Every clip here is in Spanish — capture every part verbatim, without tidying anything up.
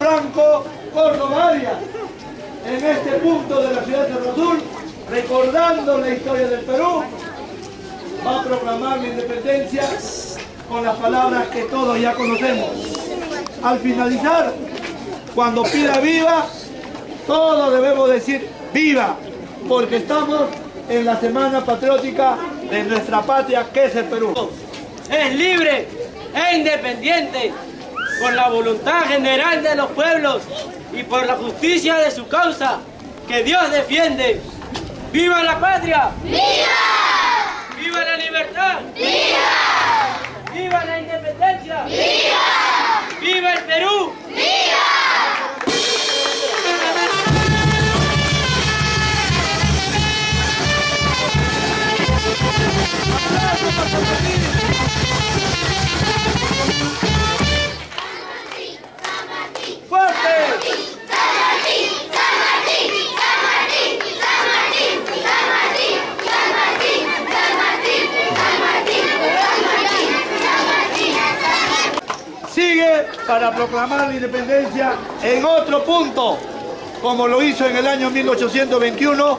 Franco Córdoba Arias, en este punto de la ciudad de Cerro Azul, recordando la historia del Perú, va a proclamar la independencia con las palabras que todos ya conocemos. Al finalizar, cuando pida viva, todos debemos decir viva, porque estamos en la semana patriótica de nuestra patria, que es el Perú. Es libre e independiente, por la voluntad general de los pueblos y por la justicia de su causa, que Dios defiende. ¡Viva la patria! ¡Viva! ¡Viva la libertad! ¡Viva! ¡Viva la independencia! ¡Viva! ¡Viva el Perú! ¡Viva! Sigue para proclamar la independencia en otro punto, como lo hizo en el año mil ochocientos veintiuno,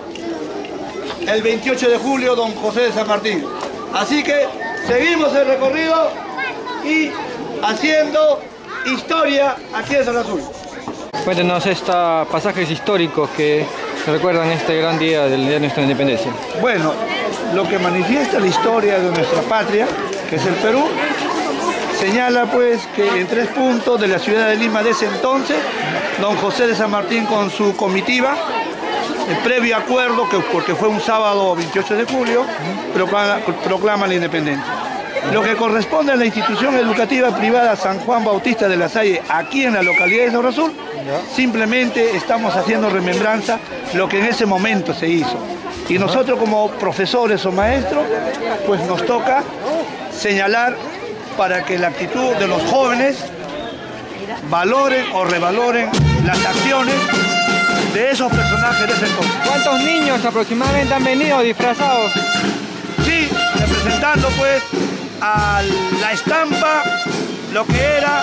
el veintiocho de julio, don José de San Martín. Así que seguimos el recorrido y haciendo historia aquí en Cerro Azul. Cuéntenos estos pasajes históricos que recuerdan este gran día del día de nuestra independencia. Bueno, lo que manifiesta la historia de nuestra patria, que es el Perú, señala pues que en tres puntos de la ciudad de Lima de ese entonces, don José de San Martín con su comitiva, el previo acuerdo, que porque fue un sábado veintiocho de julio, proclama, proclama la independencia. Lo que corresponde a la institución educativa privada San Juan Bautista de la Salle, aquí en la localidad de Cerro Azul, simplemente estamos haciendo remembranza lo que en ese momento se hizo. Y nosotros como profesores o maestros, pues nos toca señalar para que la actitud de los jóvenes valoren o revaloren las acciones de esos personajes de ese entonces. ¿Cuántos niños aproximadamente han venido disfrazados? Sí, representando pues a la estampa, lo que era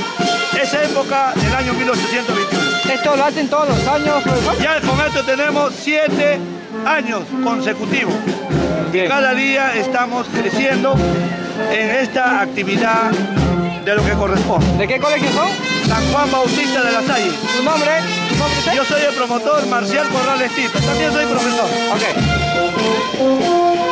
esa época del año mil ochocientos veintiuno. ¿Esto lo hacen todos los años, profesor? Ya con esto tenemos siete años consecutivos. Y cada día estamos creciendo en esta actividad de lo que corresponde. ¿De qué colegio son? San Juan Bautista de la Salle. ¿Tu nombre? ¿Tu nombre es? Yo soy el promotor Marcial Corrales Tito, también soy profesor. Ok.